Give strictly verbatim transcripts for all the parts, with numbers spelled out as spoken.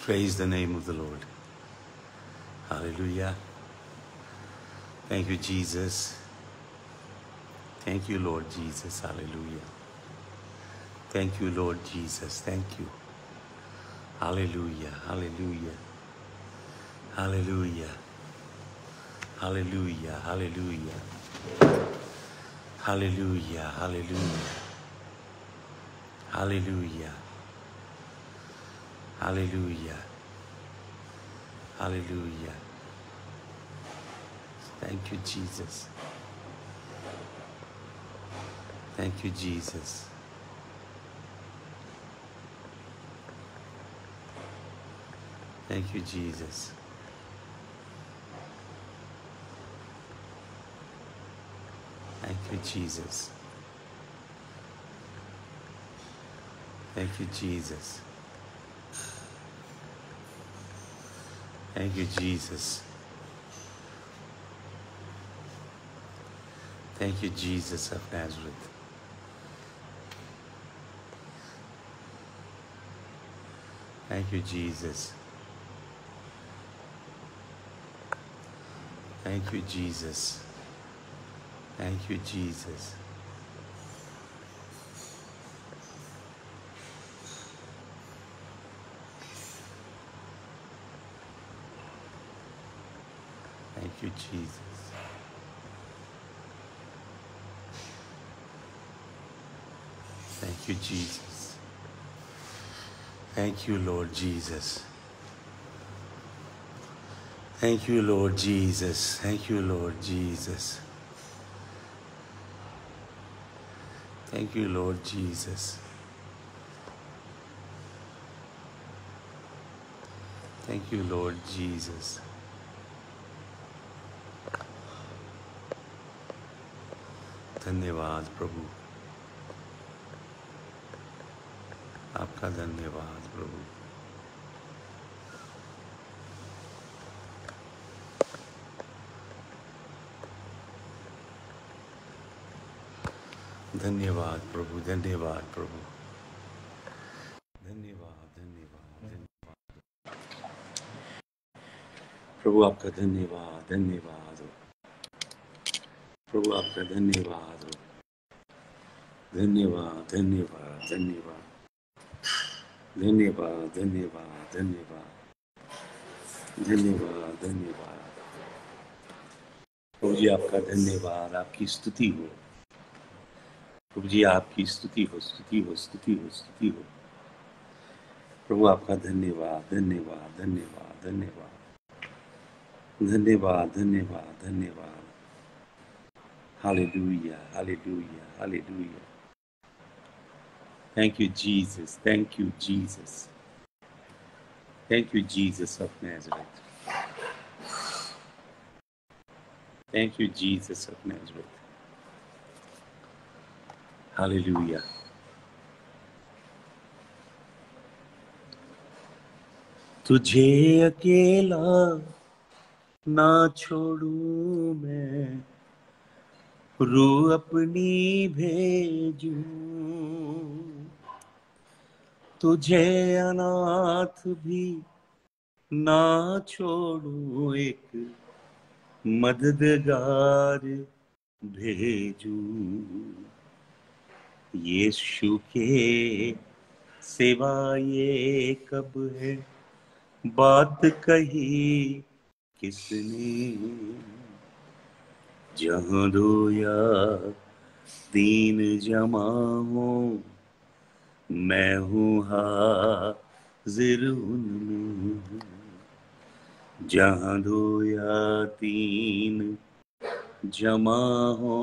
Praise the name of the Lord. Hallelujah. Thank you, Jesus. Thank you, Lord Jesus. Hallelujah. Thank you, Lord Jesus. Thank you. Hallelujah. Hallelujah. Hallelujah. Hallelujah. Hallelujah. Hallelujah. Hallelujah. Hallelujah. Hallelujah. Hallelujah. Thank you, Jesus. Thank you, Jesus. Thank you, Jesus. Thank you, Jesus. Thank you, Jesus. Thank you, Jesus. Thank you, Jesus of Nazareth. Thank you, Jesus. Thank you, Jesus. Thank you, Jesus. Thank you, Jesus. Thank you, Jesus. Thank you, Lord Jesus. Thank you, Lord Jesus. Thank you, Lord Jesus. Thank you, Lord Jesus. Thank you, Lord Jesus. धन्यवाद प्रभु, आपका धन्यवाद प्रभु। धन्यवाद प्रभु, धन्यवाद प्रभु, धन्यवाद धन्यवाद धन्यवाद प्रभु, आपका धन्यवाद धन्यवाद प्रभु, आपका धन्यवाद धन्यवाद धन्यवाद धन्यवाद धन्यवाद धन्यवाद धन्यवाद धन्यवाद धन्यवाद प्रभु जी, आपका धन्यवाद, आपकी स्तुति हो प्रभु जी, आपकी स्तुति हो, स्तुति हो, स्तुति हो, स्तुति हो प्रभु, आपका धन्यवाद धन्यवाद धन्यवाद धन्यवाद धन्यवाद धन्यवाद धन्यवाद। Hallelujah, hallelujah, hallelujah. Thank you, Jesus. Thank you, Jesus. Thank you, Jesus of Nazareth. Thank you, Jesus of Nazareth. Hallelujah. तुझे अकेला ना छोड़ूं मैं, रूह अपनी भेजूं, तुझे अनाथ भी ना छोड़ूं, एक मददगार भेजूं। यीशु के सिवा ये कब है बात कही किसने, जहां दो या तीन जमा हो मैं हूँ हाजिर उनमें, जहां दो या तीन जमा हो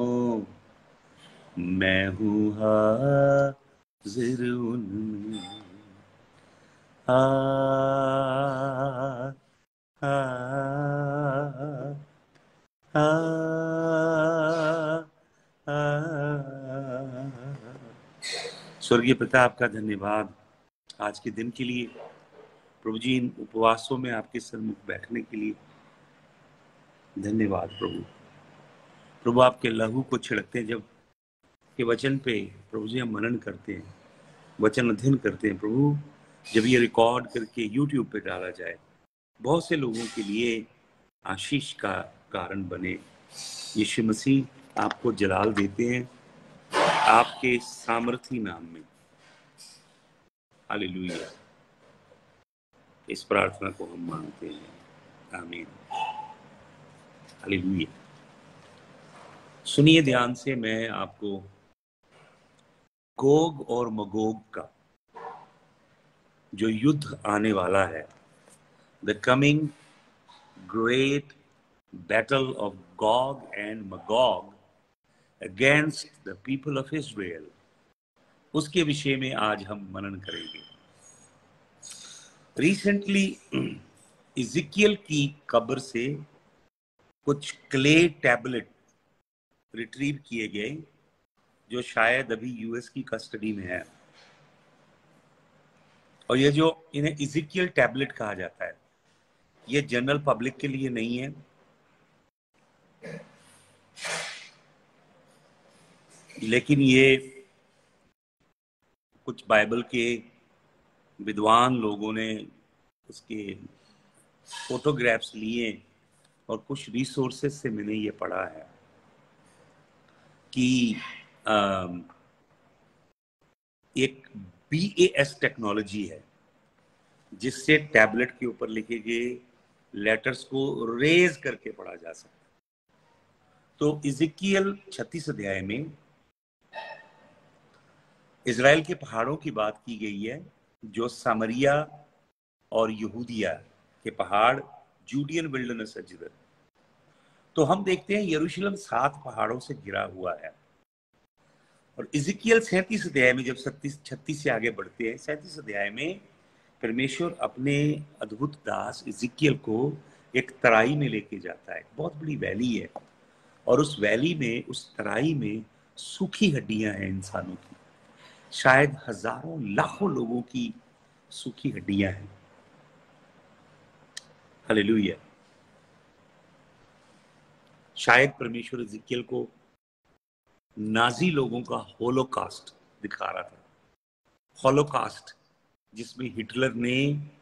मैं हूँ हाजिर उनमें। आ आ आ स्वर्गीय पिता, आपका धन्यवाद आज के दिन के लिए प्रभु जी, इन उपवासों में आपके सन्मुख बैठने के लिए धन्यवाद प्रभु। प्रभु, आपके लहू को छिड़कते हैं, जब के वचन पे प्रभु जी हम मनन करते हैं, वचन अध्ययन करते हैं प्रभु, जब ये रिकॉर्ड करके यूट्यूब पे डाला जाए, बहुत से लोगों के लिए आशीष का कारण बने। यीशु मसीह आपको जलाल देते हैं आपके सामर्थी नाम में। हालेलुया। इस प्रार्थना को हम मानते हैं। आमीन। हालेलुया। सुनिए ध्यान से, मैं आपको गोग और मगोग का जो युद्ध आने वाला है, the coming great battle of Gog and Magog against the people of Israel, उसके विषय में आज हम मनन करेंगे। रिसेंटली इज़िकियल की कब्र से कुछ क्ले टैबलेट रिट्रीव किए गए जो शायद अभी यूएस की कस्टडी में है। और ये जो इन्हें इज़िकियल टैबलेट कहा जाता है, ये जनरल पब्लिक के लिए नहीं है, लेकिन ये कुछ बाइबल के विद्वान लोगों ने उसके फोटोग्राफ्स लिए और कुछ रिसोर्सेज से मैंने ये पढ़ा है कि एक बी ए एस टेक्नोलॉजी है जिससे टैबलेट के ऊपर लिखे गए लेटर्स को रेज करके पढ़ा जा सकता है। तो इज़िकियल छत्तीस अध्याय में इज़राइल के पहाड़ों की बात की गई है, जो सामरिया और यहूदिया के पहाड़, जूडियन विल्डरनेस है जिधर। तो हम देखते हैं यरूशलेम सात पहाड़ों से घिरा हुआ है। और इज़िकियल सैंतीस अध्याय में जब सत्तीस छत्तीस से आगे बढ़ते हैं, सैंतीस अध्याय में परमेश्वर अपने अद्भुत दास इज़िकियल को एक तराई में लेके जाता है। बहुत बड़ी वैली है और उस वैली में, उस तराई में सूखी हड्डियां हैं इंसानों की, शायद हजारों लाखों लोगों की सूखी हड्डियां हैं। हालेलुया। शायद परमेश्वर इज़िकियल को नाजी लोगों का होलोकास्ट दिखा रहा था। होलोकास्ट जिसमें हिटलर ने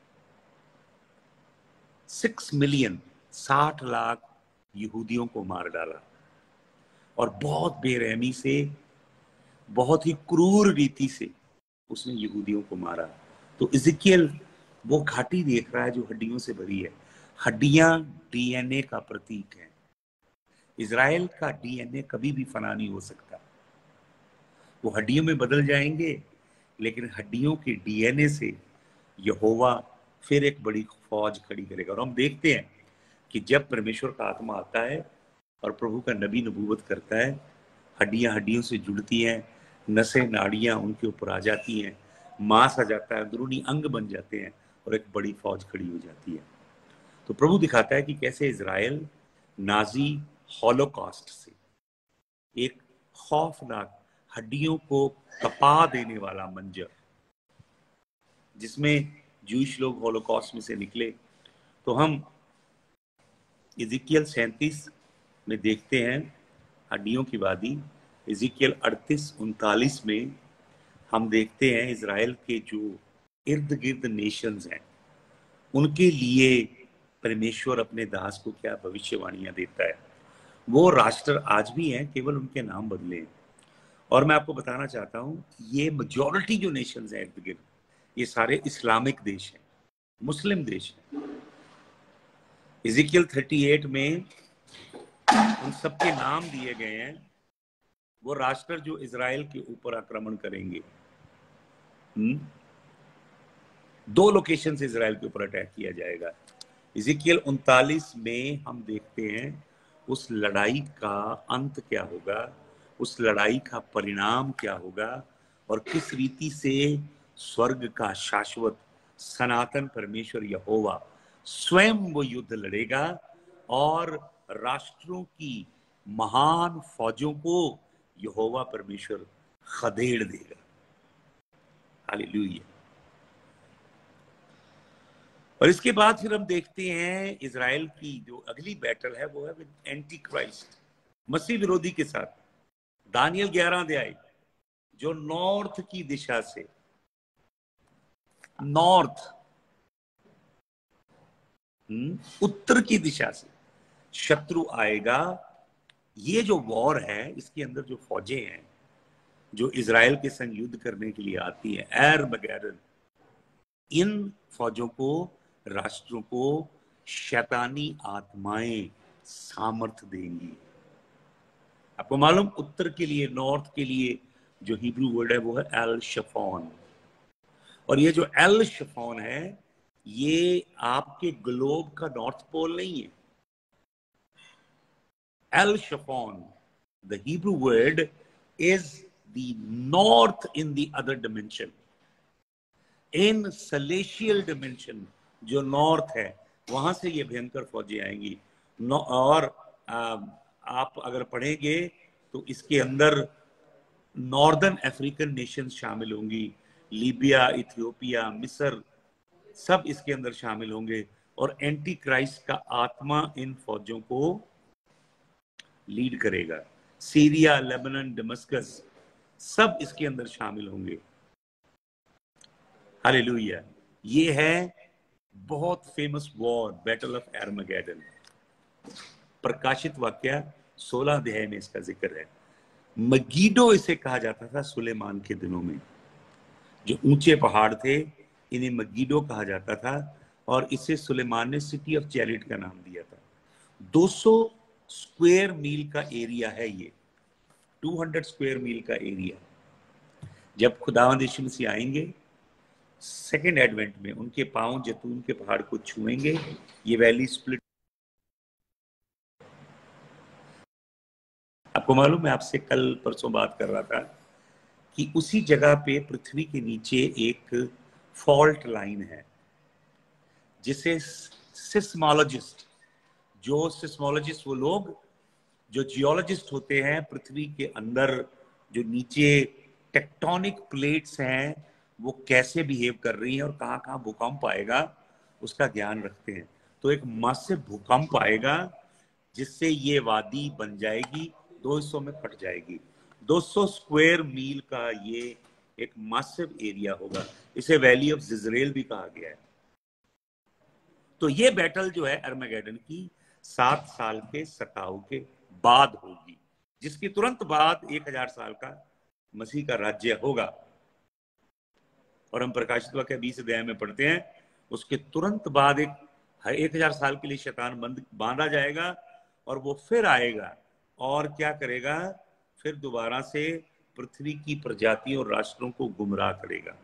सिक्स मिलियन साठ लाख यहूदियों को मार डाला और बहुत बेरहमी से, बहुत ही क्रूर रीति से उसने यहूदियों को मारा। तो इज़िकियल वो घाटी देख रहा है जो हड्डियों से भरी है। हड्डियां डीएनए का प्रतीक है। इज़राइल का डीएनए कभी भी फना नहीं हो सकता। वो हड्डियों में बदल जाएंगे, लेकिन हड्डियों के डीएनए से यहोवा फिर एक बड़ी फौज खड़ी करेगा। और हम देखते हैं कि जब परमेश्वर का आत्मा आता है और प्रभु का नबी नबूवत करता है, हड्डियां हड्डियों से जुड़ती हैं, नसें नाड़ियां उनके ऊपर आ जाती हैं, मांस आ जाता है, अंदरूनी अंग बन जाते हैं और एक बड़ी फौज खड़ी हो जाती है। तो प्रभु दिखाता है कि कैसे इज़राइल नाजी हॉलोकॉस्ट से, एक खौफनाक हड्डियों को कपा देने वाला मंजर, जिसमें जूश लोग हॉलोकॉस्ट में से निकले। तो हम इज़िकियल सैंतीस में देखते हैं हड्डियों की वादी। इज़िकियल अड़तीस उनतालीस में हम देखते हैं इज़राइल के जो इर्द गिर्द नेशंस हैं उनके लिए परमेश्वर अपने दास को क्या भविष्यवाणियां देता है। वो राष्ट्र आज भी हैं, केवल उनके नाम बदले हैं। और मैं आपको बताना चाहता हूं, ये मेजॉरिटी जो नेशंस हैं इर्द गिर्द, ये सारे इस्लामिक देश हैं, मुस्लिम देश हैं। इज़िकियल अड़तीस में उन सबके नाम दिए गए हैं, वो राष्ट्र जो इज़राइल के ऊपर आक्रमण करेंगे। हुँ? दो लोकेशन से इज़राइल के ऊपर अटैक किया जाएगा। इज़िकियल उनतालीस में हम देखते हैं उस लड़ाई का अंत क्या होगा, उस लड़ाई का परिणाम क्या होगा और किस रीति से स्वर्ग का शाश्वत सनातन परमेश्वर यहोवा स्वयं वो युद्ध लड़ेगा और राष्ट्रों की महान फौजों को यहोवा परमेश्वर खदेड़ देगा। हालेलुया। और इसके बाद फिर हम देखते हैं इज़राइल की जो अगली बैटल है वो है विद एंटी क्राइस्ट, मसीह विरोधी के साथ। दानियल ग्यारह अध्याय जो नॉर्थ की दिशा से नॉर्थ, उत्तर की दिशा से शत्रु आएगा। ये जो वॉर है, इसके अंदर जो फौजें हैं जो इजराइल के संग युद्ध करने के लिए आती है, एर्मगेडन, इन फौजों को, राष्ट्रों को शैतानी आत्माएं सामर्थ देंगी। आपको मालूम, उत्तर के लिए, नॉर्थ के लिए जो हिब्रू वर्ड है वो है एल शफोन। और ये जो एल शफोन है, ये आपके ग्लोब का नॉर्थ पोल नहीं है। एल शफोन, the Hebrew word, is the north in the other dimension, in celestial dimension जो नॉर्थ है, वहां से ये भयंकर फौजें आएंगी। और आ, आप अगर पढ़ेंगे तो इसके अंदर नॉर्दर्न अफ्रीकन नेशन शामिल होंगी, लीबिया, इथियोपिया, मिस्र, सब इसके अंदर शामिल होंगे। और एंटी क्राइस्ट का आत्मा इन फौजों को लीड करेगा। सीरिया, लेबनान, दमस्कस, सब इसके अंदर शामिल होंगे। हालेलुया। ये है बहुत famous war, battle of Armageddon. प्रकाशित वाक्य सोलह अध्याय में इसका जिक्र है। मगीडो इसे कहा जाता था सुलेमान के दिनों में। जो ऊंचे पहाड़ थे, इन्हें मगीडो कहा जाता था, और इसे सुलेमान ने सिटी ऑफ चैरिट का नाम दिया था। दो सौ स्क्वायर मील का एरिया है ये, दो सौ स्क्वायर मील का एरिया। जब खुदावंद यीशु मसीह आएंगे सेकेंड एडवेंट में, उनके पांव जैतून के पहाड़ को छुएंगे, ये वैली स्प्लिट। आपको मालूम, मैं आपसे कल परसों बात कर रहा था कि उसी जगह पे पृथ्वी के नीचे एक फॉल्ट लाइन है, जिसे सिस्मोलॉजिस्ट, जो सिस्मोलॉजिस्ट वो लोग जो जियोलॉजिस्ट होते हैं, पृथ्वी के अंदर जो नीचे टेक्टोनिक प्लेट्स हैं वो कैसे बिहेव कर रही हैं और कहाँ कहाँ भूकंप आएगा, उसका ज्ञान रखते हैं। तो एक मासिव भूकंप आएगा जिससे ये वादी बन जाएगी, दो हिस्सों में कट जाएगी। दो सौ स्क्वायर मील का ये एक मासिव एरिया होगा। इसे वैली ऑफ जिजरेल भी कहा गया है। तो ये बैटल जो है अर्मगेडन की, सात साल के सताव के बाद होगी, जिसके तुरंत बाद एक हजार साल का मसीह का राज्य होगा। और हम प्रकाशित वाक्य बीस अध्याय में पढ़ते हैं, उसके तुरंत बाद एक एक हजार साल के लिए शैतान बंद बांधा जाएगा, और वो फिर आएगा और क्या करेगा, फिर दोबारा से पृथ्वी की प्रजातियों और राष्ट्रों को गुमराह करेगा।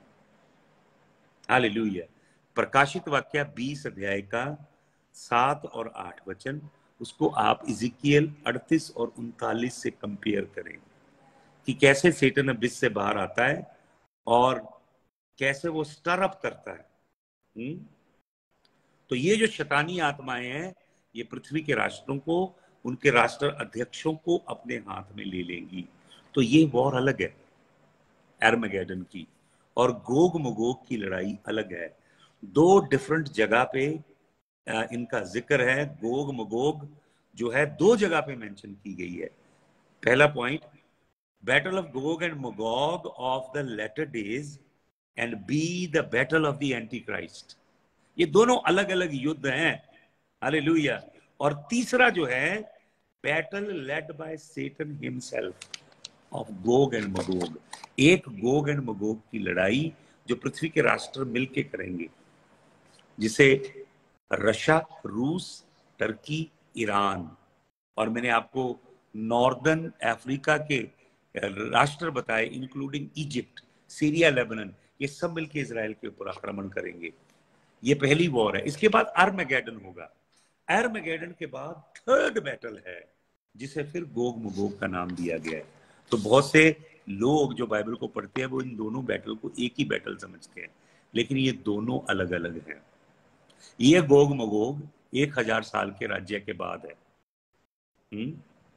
हालेलुया। प्रकाशित वाक्य बीस अध्याय का सात और आठ वचन, उसको आप इजिकियल अड़तीस और उनतालीस से कंपेयर करें कि कैसे सेटन अबिस से बाहर आता है और कैसे वो स्टर अप करता है। हुँ? तो ये जो शैतानी आत्माएं हैं, ये पृथ्वी के राष्ट्रों को, उनके राष्ट्र अध्यक्षों को अपने हाथ में ले लेंगी। तो ये वॉर अलग है एर्मगेडन की, और गोग मगोग की लड़ाई अलग है। दो डिफरेंट जगह पे इनका जिक्र है। गोग मगोग जो है दो जगह पे मेंशन की गई है। पहला point, battle of Gog and Magog of the latter days and be the battle of the Antichrist. ये दोनों अलग अलग युद्ध हैं। हालेलुया। और तीसरा जो है, battle led by Satan himself of Gog and Magog. एक गोग एंड मगोग की लड़ाई जो पृथ्वी के राष्ट्र मिलके करेंगे, जिसे रशिया, रूस, टर्की, ईरान, और मैंने आपको नॉर्दर्न अफ्रीका के राष्ट्र बताए, इंक्लूडिंग इजिप्ट, सीरिया, लेबनान, ये सब मिलके इजराइल के ऊपर आक्रमण करेंगे। ये पहली वॉर है। इसके बाद आर्मेगेडन होगा। आर्मेगेडन के बाद थर्ड बैटल है, जिसे फिर गोग मगोग का नाम दिया गया है। तो बहुत से लोग जो बाइबल को पढ़ते हैं वो इन दोनों बैटल को एक ही बैटल समझते हैं, लेकिन ये दोनों अलग अलग हैं। ये गोग मगोग एक हजार साल के राज्य के बाद है। हुँ?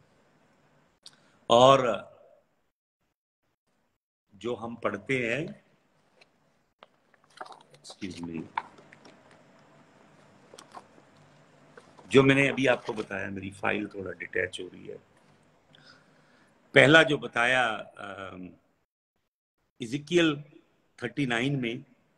और जो हम पढ़ते हैं, एक्सक्यूज मी, जो मैंने अभी आपको बताया, मेरी फाइल थोड़ा डिटैच हो रही है। पहला जो बताया इजिकियल उनतालीस में,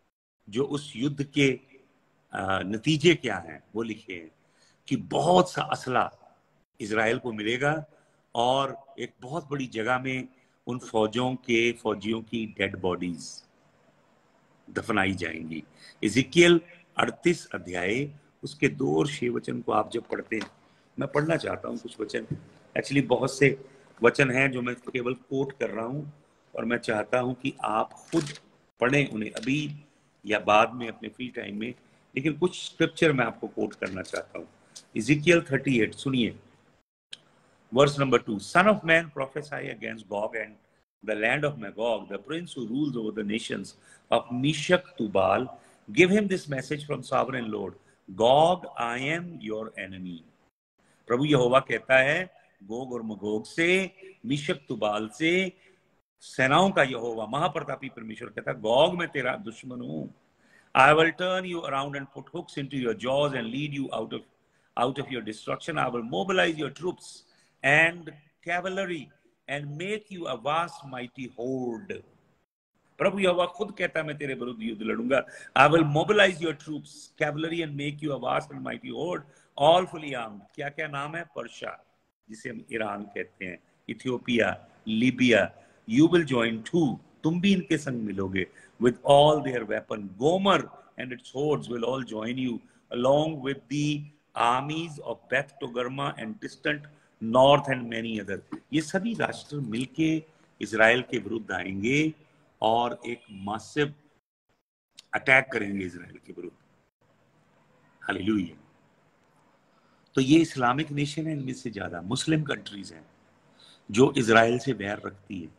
जो उस युद्ध के नतीजे क्या हैं वो लिखे हैं कि बहुत सा असला इजराइल को मिलेगा और एक बहुत बड़ी जगह में उन फौजों के फौजियों की डेड बॉडीज दफनाई जाएंगी। इज़िकियल अड़तीस अध्याय उसके दो और छह वचन को आप जब पढ़ते हैं, मैं पढ़ना चाहता हूं कुछ वचन, एक्चुअली बहुत से वचन हैं जो मैं केवल कोट कर रहा हूं और मैं चाहता हूं कि आप खुद पढ़ें उन्हें अभी या बाद में अपने फ्री टाइम में, लेकिन कुछ स्क्रिप्चर मैं आपको कोट करना चाहता हूं। इज़िकियल अड़तीस सुनिए, verse number two, son of man prophesy against Gog and the land of Magog, the prince who rules over the nations of Meshach Tubal, give him this message from sovereign Lord, Gog, I am your enemy. प्रभु यहोवा कहता है Gog और Magog से, मिशक तुबाल से, सेनाओं का यहोवा महाप्रतापी परमेश्वर कहता है गोग मैं तेरा दुश्मन हूं। I will turn you around and put hooks into your jaws and lead you out of out of your destruction. I will mobilize your troops and cavalry and make you a vast mighty horde. प्रभु यहोवा खुद कहता है मैं तेरे विरुद्ध युद्ध लड़ूंगा। I will mobilize your troops, cavalry and make you a vast and mighty horde, all fully armed. क्या क्या नाम है? पर्शिया जिसे हम ईरान कहते हैं, Ethiopia, Libya. You will join too, तुम भी इनके संग मिलोगे, with all their weapon. Gomer and its hordes will all join you, along with the armies of Beth Togarma and distant north and many other. ये सभी राष्ट्र मिलके Israel के विरुद्ध आएंगे और एक मासिव अटैक करेंगे इजराइल के विरुद्ध। हालेलुया। तो ये इस्लामिक नेशन है, इनमें से ज्यादा मुस्लिम कंट्रीज हैं जो इजराइल से बैर रखती है।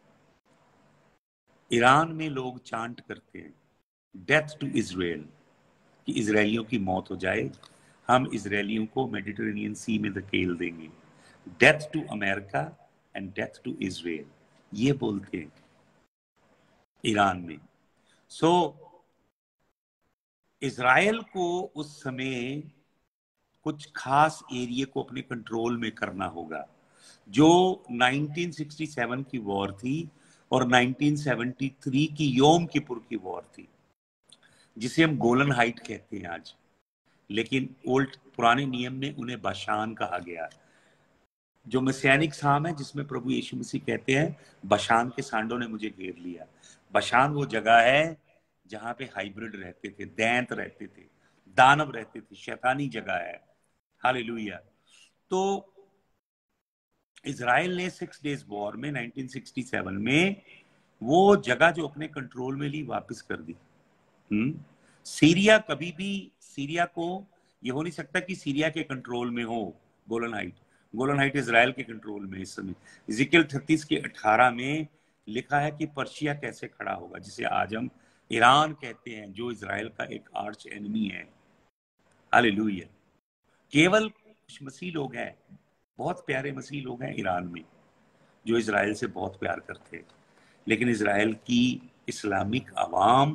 ईरान में लोग चांट करते हैं डेथ टू इजराइल, कि इजरायलियों की मौत हो जाए, हम इजरायलियों को मेडिटेरेनियन सी में धकेल देंगे। Death to America and death to Israel, ये बोलते हैं ईरान में। सो so, इजराइल को उस समय कुछ खास एरिया को अपने कंट्रोल में करना होगा। जो उन्नीस सौ सरसठ की वॉर थी और उन्नीस सौ तिहत्तर की योम किपुर की वॉर थी, जिसे हम गोलन हाइट कहते हैं आज, लेकिन ओल्ड पुराने नियम में उन्हें बाशान कहा गया। जो मसीहानिक साम है जिसमें प्रभु यीशु मसीह कहते हैं बाशान के सांडों ने मुझे घेर लिया। बाशान वो जगह है जहां पे हाइब्रिड रहते थे, दैंत रहते थे, दानव रहते थे, शैतानी जगह है। हालेलुया। तो इजराइल ने सिक्स डेज वॉर में उन्नीस सौ सरसठ में वो जगह जो अपने कंट्रोल में ली वापस कर दी। हम्म सीरिया, कभी भी सीरिया को ये हो नहीं सकता कि सीरिया के कंट्रोल में हो Golan height. Golan height Israel के कंट्रोल में इस समय। इज़िकियल छत्तीस के अठारह में लिखा है कि पर्शिया कैसे खड़ा होगा, जिसे आज हम ईरान कहते हैं, जो इजराइल का एक आर्च एनिमी है। हालेलुया। केवल कुछ मसीह लोग हैं, बहुत प्यारे मसीह लोग हैं ईरान में, जो इजराइल से बहुत प्यार करते हैं, लेकिन इजराइल की इस्लामिक अवाम,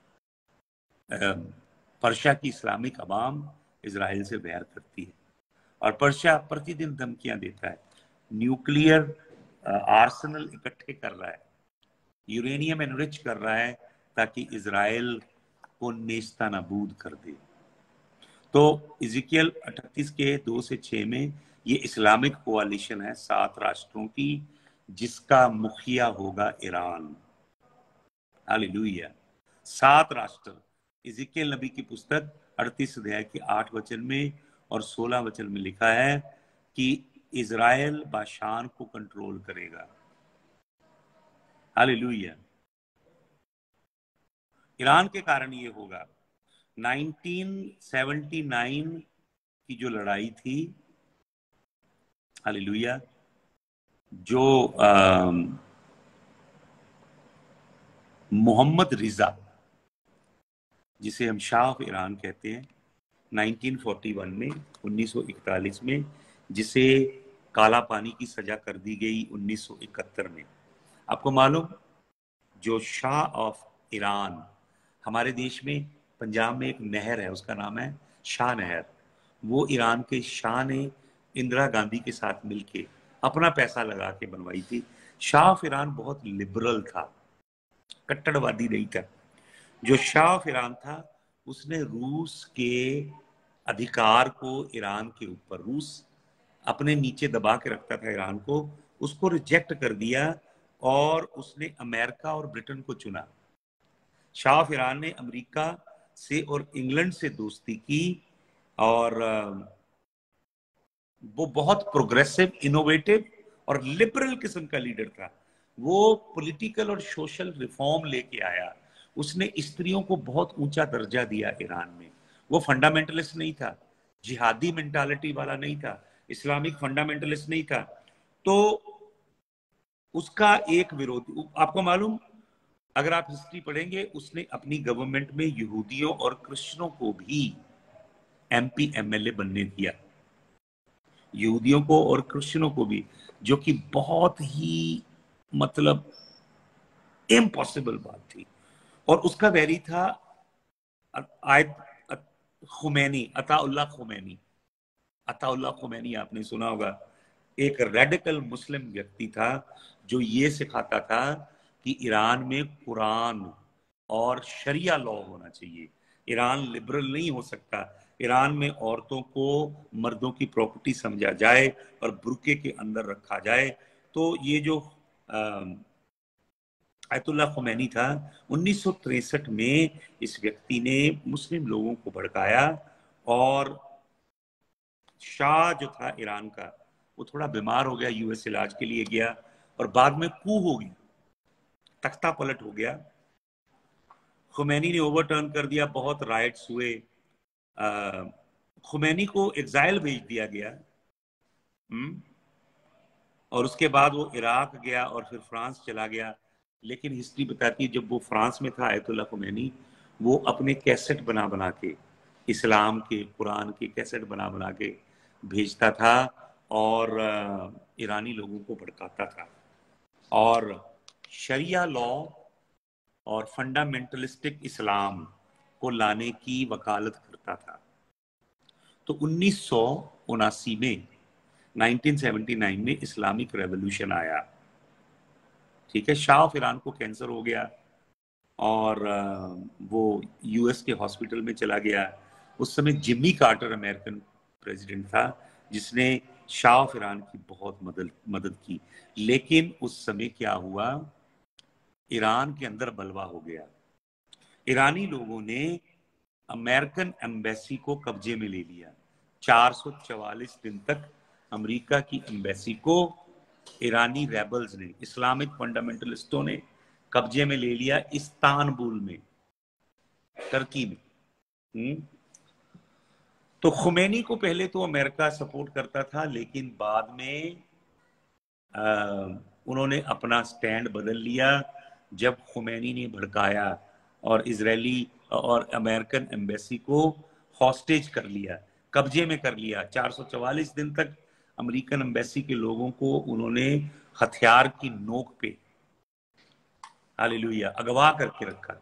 पर्शिया की इस्लामिक अवाम इजराइल से बैर करती है। और पर्शिया प्रतिदिन धमकियां देता है, न्यूक्लियर आर्सेनल इकट्ठे कर रहा है, यूरेनियम एनरिच कर रहा है ताकि इजराइल को नेस्ता नाबूद कर दे। तो इज़िकियल अड़तीस के दो से छह में ये इस्लामिक कोalition है सात राष्ट्रों की, जिसका मुखिया होगा ईरान। हालेलुया। सात राष्ट्र। इज़िकियल नबी की पुस्तक अड़तीस अध्याय के आठ वचन में और सोलह वचन में लिखा है कि इजराइल बाशान को कंट्रोल करेगा। हालेलुया। ईरान के कारण ये होगा। उन्नीस सौ उन्यासी की जो लड़ाई थी, हालेलुया, जो मोहम्मद रिजा, जिसे हम शाह ऑफ ईरान कहते हैं, उन्नीस सौ इकतालीस में उन्नीस सौ इकतालीस में जिसे काला पानी की सजा कर दी गई उन्नीस सौ इकहत्तर में। आपको मालूम, जो शाह ऑफ ईरान, हमारे देश में पंजाब में एक नहर है, उसका नाम है शाह नहर। वो ईरान के शाह ने इंदिरा गांधी के साथ मिलके अपना पैसा लगा के बनवाई थी। शाह ऑफ ईरान बहुत लिबरल था, कट्टरवादी नहीं था। जो शाह ऑफ ईरान था उसने रूस के अधिकार को ईरान के ऊपर, रूस अपने नीचे दबा के रखता था ईरान को, उसको रिजेक्ट कर दिया और उसने अमेरिका और ब्रिटेन को चुना। शाह ऑफ ईरान ने अमेरिका से और इंग्लैंड से दोस्ती की और वो बहुत प्रोग्रेसिव, इनोवेटिव और लिबरल किस्म का लीडर था। वो पॉलिटिकल और सोशल रिफॉर्म लेके आया। उसने स्त्रियों को बहुत ऊंचा दर्जा दिया ईरान में। वो फंडामेंटलिस्ट नहीं था, जिहादी मेंटालिटी वाला नहीं था, इस्लामिक फंडामेंटलिस्ट नहीं था। तो उसका एक विरोधी, आपको मालूम, अगर आप हिस्ट्री पढ़ेंगे, उसने अपनी गवर्नमेंट में यहूदियों और क्रिश्चियनों को भी एमपी एमएलए बनने दिया, यहूदियों को और क्रिश्चियनों को भी, जो कि बहुत ही मतलब इम्पॉसिबल बात थी। और उसका वैरी था आयत खुमैनी, अताउल्लाह खुमैनी। अताउल्लाह खुमैनी आपने सुना होगा, एक रेडिकल मुस्लिम व्यक्ति था जो ये सिखाता था कि ईरान में कुरान और शरिया लॉ होना चाहिए, ईरान लिबरल नहीं हो सकता, ईरान में औरतों को मर्दों की प्रॉपर्टी समझा जाए और बुर्के के अंदर रखा जाए। तो ये जो आयतुल्लाह खुमैनी था, उन्नीस सौ तिरसठ में इस व्यक्ति ने मुस्लिम लोगों को भड़काया और शाह जो था ईरान का, वो थोड़ा बीमार हो गया, यूएस इलाज के लिए गया और बाद में कू हो गई, तख्ता पलट हो गया। खुमैनी ने ओवरटर्न कर दिया, बहुत राइट्स हुए, खुमैनी को एग्जाइल भेज दिया गया। हुँ? और उसके बाद वो इराक गया और फिर फ्रांस चला गया। लेकिन हिस्ट्री बताती है जब वो फ्रांस में था आयतुल्लाह खुमैनी, वो अपने कैसेट बना बना के, इस्लाम के, कुरान के कैसेट बना बना के भेजता था और ईरानी लोगों को भड़काता था और शरिया लॉ और फंडामेंटलिस्टिक इस्लाम को लाने की वकालत करता था। तो उन्नीस सौ उनासी में, उन्नीस सौ उन्यासी में इस्लामिक रेवोल्यूशन आया। ठीक है, शाह ऑफ ईरान को कैंसर हो गया और वो यूएस के हॉस्पिटल में चला गया। उस समय जिम्मी कार्टर अमेरिकन प्रेसिडेंट था जिसने शाह ऑफ ईरान की बहुत मदद मदद की। लेकिन उस समय क्या हुआ, ईरान के अंदर बलवा हो गया। ईरानी लोगों ने अमेरिकन एम्बेसी को कब्जे में ले लिया। चार सौ चवालीस दिन तक अमेरिका की एम्बेसी को ईरानी रेबल्स ने, इस्लामिक फंडामेंटलिस्टों ने कब्जे में ले लिया, इस्तांबुल में, टर्की में। हुँ? तो खुमैनी को पहले तो अमेरिका सपोर्ट करता था, लेकिन बाद में आ, उन्होंने अपना स्टैंड बदल लिया जब खुमैनी ने भड़काया और इजरायली और अमेरिकन एम्बेसी को हॉस्टेज कर लिया, कब्जे में कर लिया। चार सौ चवालीस दिन तक अमेरिकन एम्बेसी के लोगों को उन्होंने हथियार की नोक पे, हालेलुया, अगवा करके रखा।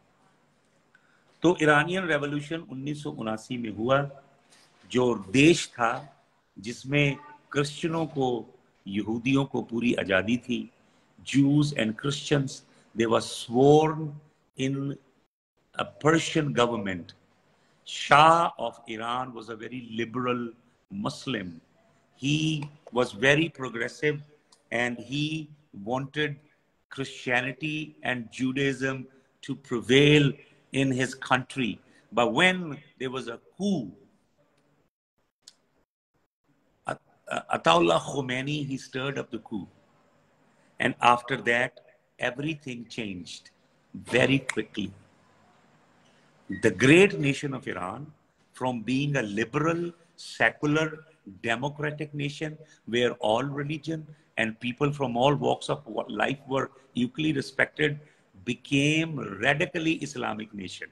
तो ईरानियन रेवोल्यूशन उन्नीस सौ उनासी में हुआ, जो देश था जिसमें क्रिश्चियनों को, यहूदियों को पूरी आजादी थी। Jews and Christians, they were sworn in a Persian government. Shah of Iran was a very liberal Muslim. He was very progressive and he wanted Christianity and Judaism to prevail in his country. But when there was a coup, Ataullah Khomeini, he stirred up the coup. And after that, everything changed very quickly. The great nation of Iran, from being a liberal, secular, democratic nation where all religion and people from all walks of life were equally respected, became radically Islamic nation.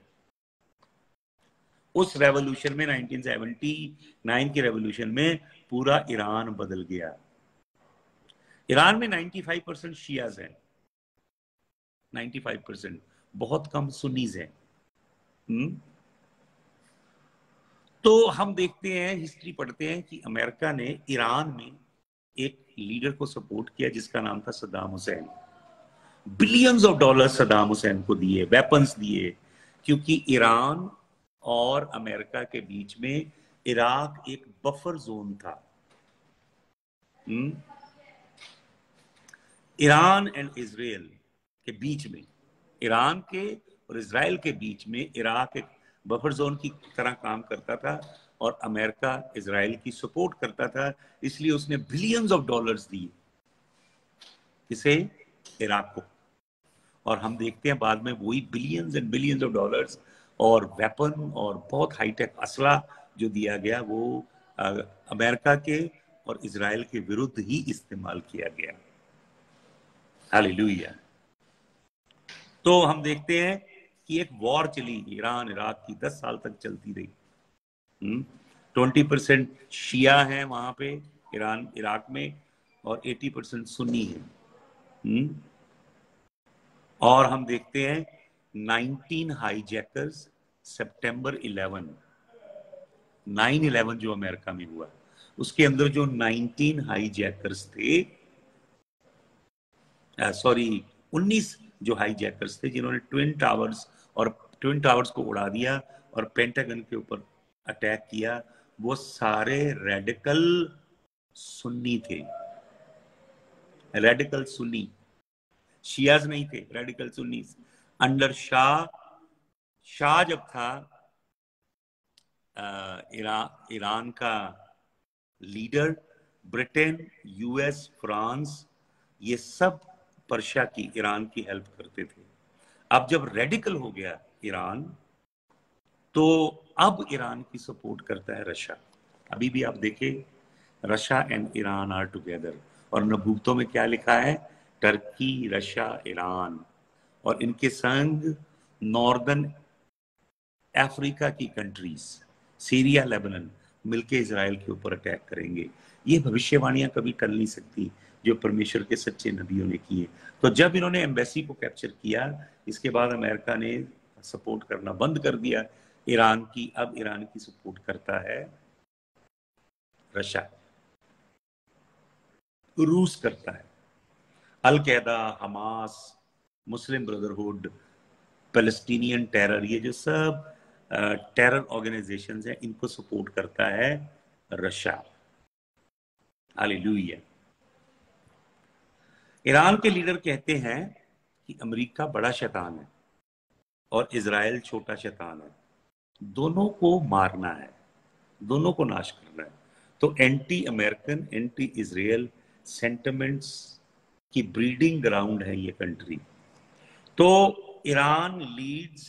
उस revolution में उन्नीस सौ उन्यासी की revolution में पूरा Iran बदल गया। ईरान में पचानवे परसेंट शियाज हैं, पचानवे परसेंट, बहुत कम सुन्नीज हैं। हुँ? तो हम देखते हैं, हिस्ट्री पढ़ते हैं कि अमेरिका ने ईरान में एक लीडर को सपोर्ट किया जिसका नाम था Saddam Hussein. Billions of dollar Saddam Hussein को दिए, वेपन्स दिए क्योंकि ईरान और अमेरिका के बीच में इराक एक बफर जोन था। हुँ? ईरान एंड इजराइल के बीच में, ईरान के और इजराइल के बीच में इराक एक बफर जोन की तरह काम करता था और अमेरिका इजराइल की सपोर्ट करता था, इसलिए उसने बिलियंस ऑफ डॉलर्स दिए इसे इराक को। और हम देखते हैं बाद में वही billions and billions of dollars और वेपन और बहुत हाईटेक असला जो दिया गया वो अमेरिका के और इजराइल के विरुद्ध ही इस्तेमाल किया गया। हालेलुया। तो हम देखते हैं कि एक वॉर चली ईरान इराक की, दस साल तक चलती रही। ट्वेंटी परसेंट शिया है वहां पे ईरान इराक में और अस्सी परसेंट सुन्नी है। हुँ? और हम देखते हैं नाइनटीन हाईजैकर्स, सितंबर इलेवन, नाइन इलेवन जो अमेरिका में हुआ, उसके अंदर जो नाइनटीन हाईजैकर्स थे, सॉरी उन्नीस जो हाईजैकर्स थे जिन्होंने ट्विन टावर्स और ट्विन टावर्स को उड़ा दिया और पेंटागन के ऊपर अटैक किया, वो सारे रेडिकल सुन्नी थे। रेडिकल सुन्नी, शियाज नहीं थे, radical Sunni. Under shah, shah जब था ईरान ईरान का लीडर, ब्रिटेन, यूएस, फ्रांस, ये सब पर्शिया की ईरान की हेल्प करते थे। अब जब रेडिकल हो गया ईरान, तो अब ईरान की सपोर्ट करता है रशिया। अभी भी आप देखें, Russia and Iran are together, और नबूतों में क्या लिखा है? टर्की, रशिया, ईरान और इनके संग नॉर्दर्न अफ्रीका की कंट्रीज, सीरिया, लेबनान मिलके इजराइल के ऊपर अटैक करेंगे। ये भविष्यवाणियां कभी टल नहीं सकती जो परमेश्वर के सच्चे नबियों ने किए। तो जब इन्होंने एम्बेसी को कैप्चर किया, इसके बाद अमेरिका ने सपोर्ट करना बंद कर दिया ईरान की। अब ईरान की सपोर्ट करता है रशिया, रूस करता है, Al Qaeda, Hamas, Muslim brotherhood, Palestinian terror, ये जो सब टेरर ऑर्गेनाइजेशंस हैं, इनको सपोर्ट करता है रशिया। हालेलुया। ईरान के लीडर कहते हैं कि अमेरिका बड़ा शैतान है और इजराइल छोटा शैतान है, दोनों को मारना है, दोनों को नाश करना है। तो anti American, anti Israel sentiments की ब्रीडिंग ग्राउंड है ये कंट्री। तो ईरान लीड्स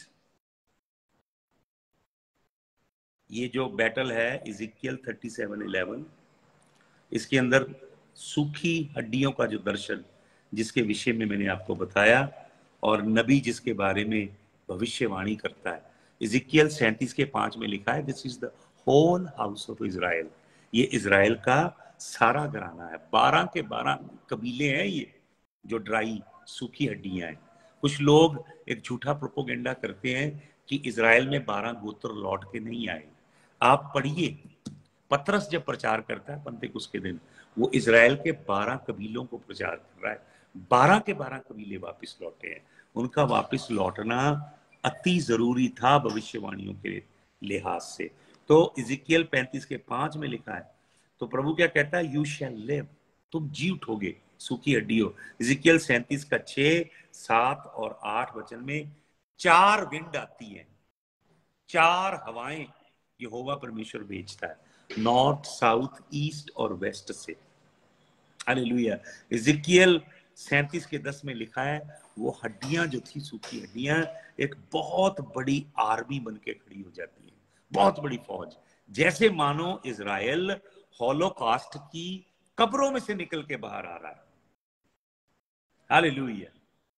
ये जो बैटल है इज़िकियल थर्टी सेवन इलेवन, इसके अंदर सूखी हड्डियों का जो दर्शन जिसके विषय में मैंने आपको बताया, और नबी जिसके बारे में भविष्यवाणी करता है, इज़िकियल सैंतीस के पांच में लिखा है, this is the whole house of Israel. ये इजराइल का सारा घराना है, बारह के बारह कबीले हैं ये जो ड्राई सूखी हड्डियां हैं। कुछ लोग एक झूठा प्रोपोगेंडा करते हैं कि इजराइल में बारह गोत्र लौट के नहीं आए। आप पढ़िए, पतरस जब प्रचार करता है पंतेकुस्त के दिन, वो इजराइल के बारह कबीलों को प्रचार कर रहा है, बारह के बारह कबीले वापस लौटे हैं। उनका वापस लौटना अति जरूरी था भविष्यवाणियों के लिहाज से। तो इज़िकियल पैंतीस के पांच में लिखा है, तो प्रभु क्या कहता है? यू शैल लिव, तुम जी उठोगे सूखी हड्डियों। इज़िकियल सैंतीस का छह, सात और आठ वचन में चार विंड आती है, चार हवाएं यहोवा परमेश्वर भेजता है, नॉर्थ, साउथ, ईस्ट और वेस्ट से। हालेलुया। इज़िकियल सैंतीस के दस में लिखा है, वो हड्डियां जो थी सूखी हड्डियां, एक बहुत बड़ी आर्मी बन के खड़ी हो जाती है, बहुत बड़ी फौज, जैसे मानो इजराइल हॉलोकास्ट की कब्रों में से निकल के बाहर आ रहा है। हालेलुया।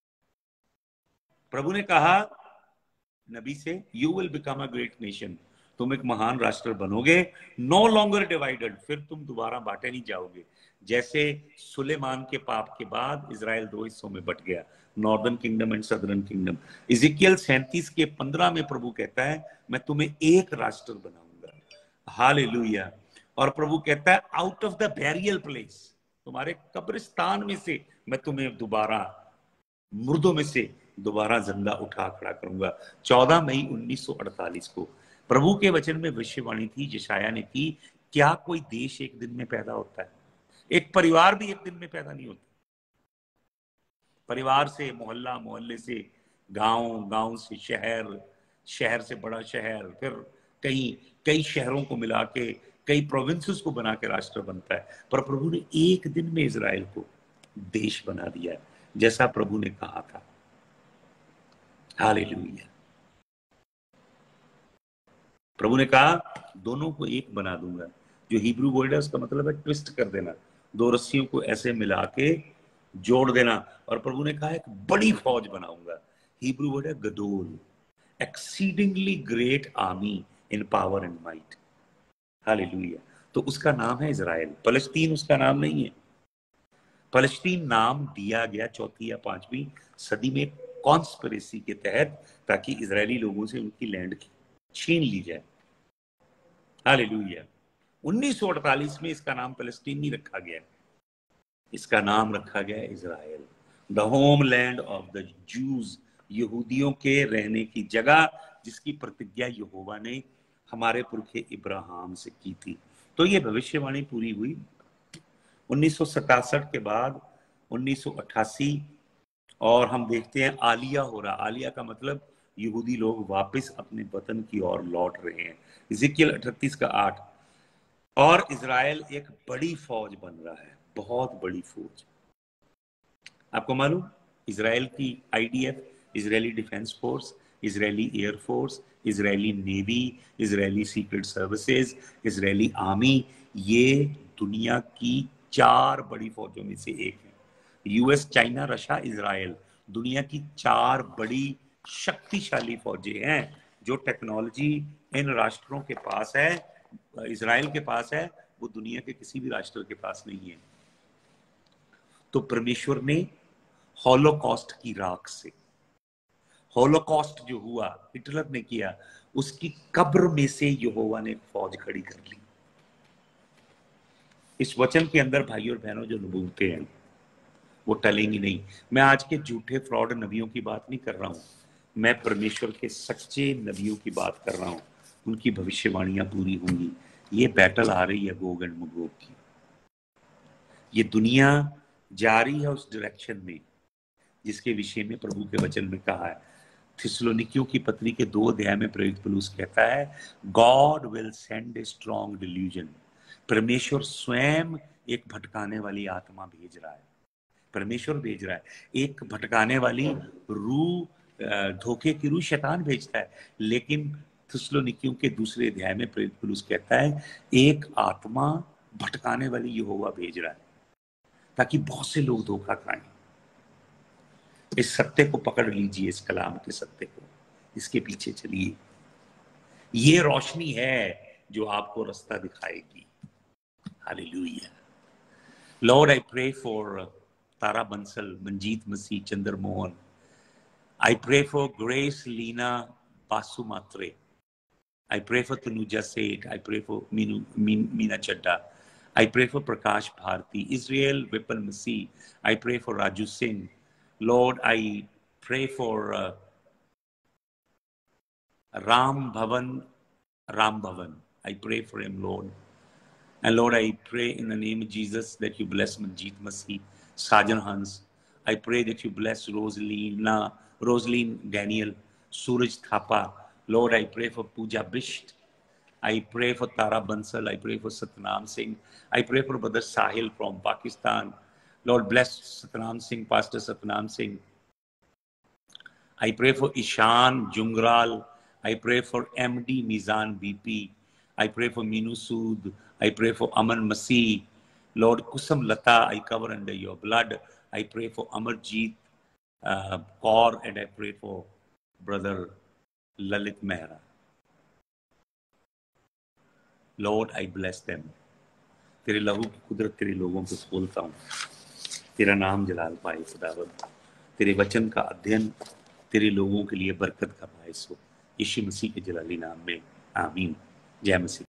प्रभु ने कहा नबी से, you will become a great nation, तुम एक महान राष्ट्र बनोगे, नो लॉन्गर डिवाइडेड, फिर तुम दोबारा बांटे नहीं जाओगे। जैसे सुलेमान के पाप के बाद इजराइल दो हिस्सों में बट गया, northern kingdom and southern kingdom. Ezekiel सैंतीस के पंद्रह में प्रभु कहता है, मैं तुम्हें एक राष्ट्र बनाऊंगा। हालेलुया। और प्रभु कहता है, out of the burial place, तुम्हारे कब्रिस्तान में से मैं तुम्हें दोबारा मुर्दों में से दोबारा जिंदा उठा खड़ा करूंगा। चौदह मई उन्नीस सौ अड़तालीस को प्रभु के वचन में भविष्यवाणी थी, यशायाह ने की, क्या कोई देश एक दिन में पैदा होता है? एक परिवार भी एक दिन में पैदा नहीं होता। परिवार से मोहल्ला, मोहल्ले से गांव, गांव से शहर, शहर से बड़ा शहर, फिर कई कई शहरों को मिला के कई प्रोविंसेस को बना के राष्ट्र बनता है। पर प्रभु ने एक दिन में इजराइल को देश बना दिया, जैसा प्रभु ने कहा था। हालेलुया। प्रभु ने कहा दोनों को एक बना दूंगा। जो हिब्रू वर्ड है उसका मतलब है ट्विस्ट कर देना, दो रस्सियों को ऐसे मिला के जोड़ देना। और प्रभु ने कहा एक बड़ी फौज बनाऊंगा। हिब्रू वर्ड है गदोल, exceedingly great army in power and might. Hallelujah. तो उसका नाम है इजराइल। फलस्तीन उसका नाम नहीं है। फलस्तीन नाम दिया गया चौथी या पांचवी सदी में कॉन्स्पिरेसी के तहत, ताकि इजरायली लोगों से उनकी लैंड छीन ली जाए। हालेलुया। उन्नीस सौ अड़तालीस में इसका नाम फलस्तीन नहीं रखा गया, इसका नाम रखा गया Israel, the homeland of the Jews, यहूदियों के रहने की जगह, जिसकी प्रतिज्ञा यहोवा ने हमारे पुरखे इब्राहिम से की थी। तो ये भविष्यवाणी पूरी हुई उन्नीस सौ सतासठ के बाद उन्नीस सौ अट्ठासी। और हम देखते हैं आलिया हो रहा। आलिया का मतलब यहूदी लोग वापस अपने वतन की ओर लौट रहे हैं। इज़िकियल अड़तीस का आठ। और इजराइल एक बड़ी फौज बन रहा है, बहुत बड़ी फौज। आपको मालूम, इजराइल की IDF, Israeli defence force, Israeli air force, Israeli navy, Israeli secret services, Israeli army, ये दुनिया की चार बड़ी फौजों में से एक है। यूएस, चाइना, रशिया, इजराइल दुनिया की चार बड़ी शक्तिशाली फौजें हैं। जो टेक्नोलॉजी इन राष्ट्रों के पास है, इजराइल के पास है, वो दुनिया के किसी भी राष्ट्र के पास नहीं है। तो परमेश्वर ने हॉलोकॉस्ट की राख से, हॉलोकॉस्ट जो हुआ हिटलर ने किया, उसकी कब्र में से यहोवा ने फौज खड़ी कर ली। इस वचन के अंदर भाइयों और बहनों जो नबूवतें हैं वो टलेंगी नहीं। मैं आज के झूठे फ्रॉड नबियों की बात नहीं कर रहा हूं, मैं परमेश्वर के सच्चे नबियों की बात कर रहा हूं। उनकी भविष्यवाणियां पूरी होंगी। ये बैटल आ रही है गोग एंड मगोग की। ये दुनिया जा रही है उस डायरेक्शन में जिसके विषय में प्रभु के वचन में कहा है। थिस्सलुनीकियों की पत्री के दो अध्याय में प्रेरित पौलुस कहता है, God will send a strong delusion. परमेश्वर स्वयं एक भटकाने वाली आत्मा भेज रहा है। परमेश्वर भेज रहा है एक भटकाने वाली रूह, धोखे की रूह शैतान भेजता है। लेकिन थिस्सलुनीकियों के दूसरे अध्याय में प्रेरित पौलुस कहता है, एक आत्मा भटकाने वाली यहोवा भेज रहा है, ताकि बहुत से लोग धोखा खाएं। इस सत्य को पकड़ लीजिए, इस कलाम के सत्य को, इसके पीछे चलिए। ये रोशनी है जो आपको रास्ता दिखाएगी। Hallelujah. Lord, I pray for Tara Bansal, Manjeet Masih, Chandra Mohan. I pray for Grace Lina Basumatre. I pray for Tanuja Seth. I pray for Minu, Min, Meena Chadda. I pray for Prakash Bharti, Israel Vipin Masih. I pray for Raju Singh. Lord, I pray for uh, Ram Bhavan, Ram Bhavan. I pray for him, Lord. And Lord, I pray in the name of Jesus that you bless Manjeet Masih, Sajan Hans. I pray that you bless Rosalina, Rosaline Daniel, Suraj Thapa. Lord, I pray for Pooja Bisht. I pray for Tara Bansal. I pray for Satnam Singh. I pray for Brother Sahil from Pakistan. Lord, bless Satnam Singh, Pastor Satnam Singh. I pray for Ishan Jungral. I pray for M D Mizan B P. I pray for Minu Sood. I pray for Aman Masih. Lord, Kusam Lata, I cover under your blood. I pray for Amarjeet uh, Kaur, and I pray for Brother Lalit Mehra. Lord, I bless them. तेरे लहू की कुदरत तेरे लोगों को खोलता हूँ, तेरा नाम जलाल पाए खुदावंद। तेरे वचन का अध्ययन तेरे लोगों के लिए बरकत का बायस हो, यीशु मसीह के जलाली नाम में आमीन। जय मसीह।